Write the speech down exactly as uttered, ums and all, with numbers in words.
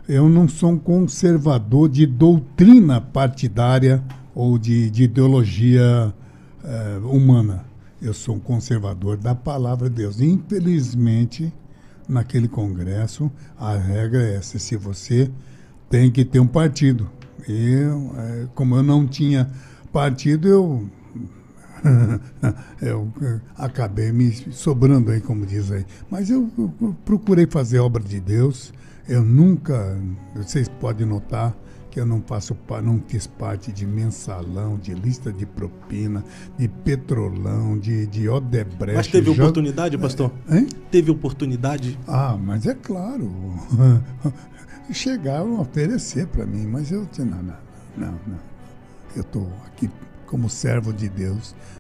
eu não sou um conservador de doutrina partidária ou de, de ideologia eh, humana. Eu sou um conservador da palavra de Deus. Infelizmente, naquele congresso, a regra é essa: se você tem que ter um partido. Eu, eh, como eu não tinha partido, eu, eu eh, acabei me sobrando aí, como diz aí. Mas eu, eu procurei fazer a obra de Deus. Eu nunca, vocês podem notar que eu não faço, não fiz parte de mensalão, de lista de propina, de petrolão, de, de Odebrecht. Mas teve já... oportunidade, pastor? Hein? Teve oportunidade? Ah, mas é claro. Chegaram a oferecer para mim, mas eu disse, não, não, não, não. Eu estou aqui como servo de Deus.